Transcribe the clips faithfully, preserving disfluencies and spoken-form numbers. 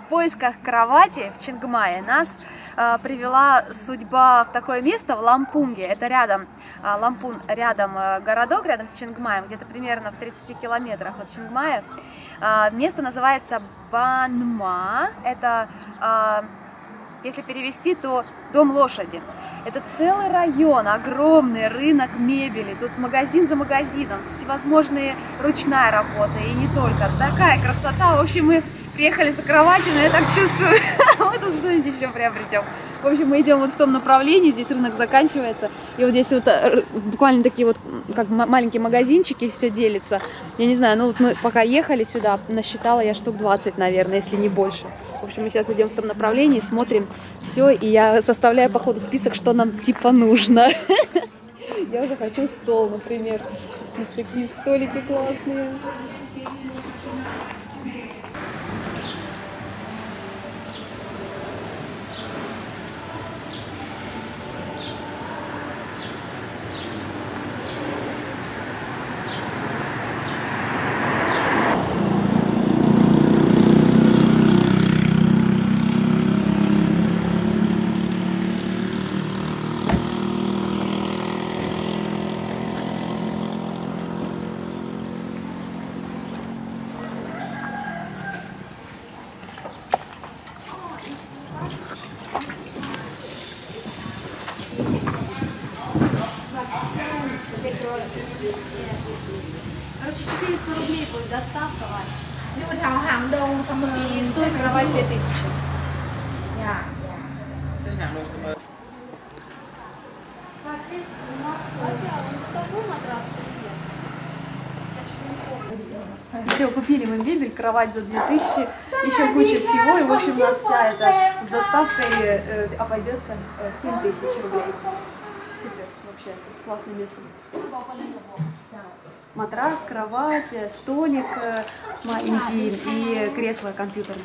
поисках кровати в Чангмае нас э, привела судьба в такое место, в Лампунге. Это рядом, э, Лампун рядом э, городок, рядом с Чангмаем, где-то примерно в тридцати километрах от Чангмая. Э, место называется Банма. Это, э, если перевести, то дом лошади. Это целый район, огромный рынок мебели, тут магазин за магазином, всевозможные ручная работа и не только. Такая красота, в общем, мы приехали за кроватью, но я так чувствую, мы тут что-нибудь еще приобретем. В общем, мы идем вот в том направлении, здесь рынок заканчивается, и вот здесь вот буквально такие вот, как маленькие магазинчики, все делится. Я не знаю, ну вот мы пока ехали сюда, насчитала я штук двадцать, наверное, если не больше. В общем, мы сейчас идем в том направлении, смотрим все, и я составляю по ходу список, что нам типа нужно. Я уже хочу стол, например. Здесь такие столики классные. Короче, четыреста рублей будет доставка, Вась. И стоит кровать две тысячи. Все, купили мы мебель, кровать за две тысячи, еще куча всего, и в общем у нас вся эта с доставкой э, обойдется в семь тысяч рублей. Супер, вообще, классное место. Матрас, кровать, столик маленький и кресло компьютерное.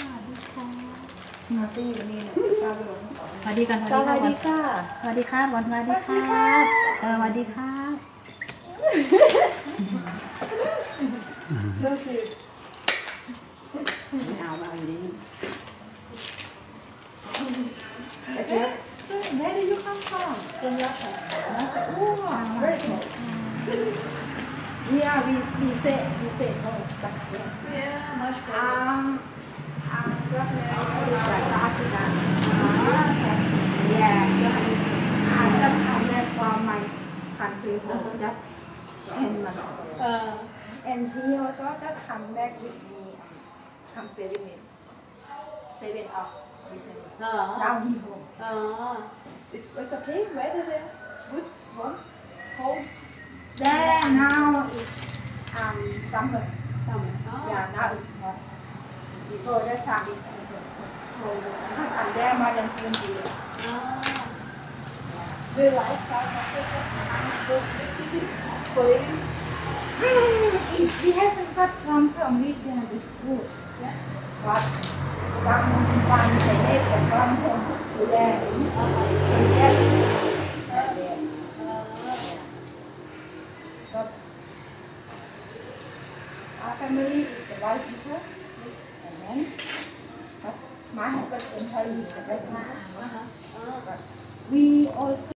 Where do you come from? From Russia. Russia. Oh, very cool. Yeah, we we say we say no, but yeah. Yeah, much better. Um, um, South Africa. Yeah, Johannesburg. I just come back from my country for just ten months. Uh, and she also just come back with me. Come stay with me. Seven of December. Uh, now he home. Uh, it's it's okay. Weather there, good, warm, cold. There now is um summer. Summer. Oh, yeah, now it's hot. Before that time is also cold. Because I'm there more than twenty years. Ah. Do you like South Africa? Good city for living. It, it hasn't got problem with uh, this food. Yeah. But someone they make a problem to them. Our family is the white people, yes, and then but my husband and her is the black man. Uh-huh. But we also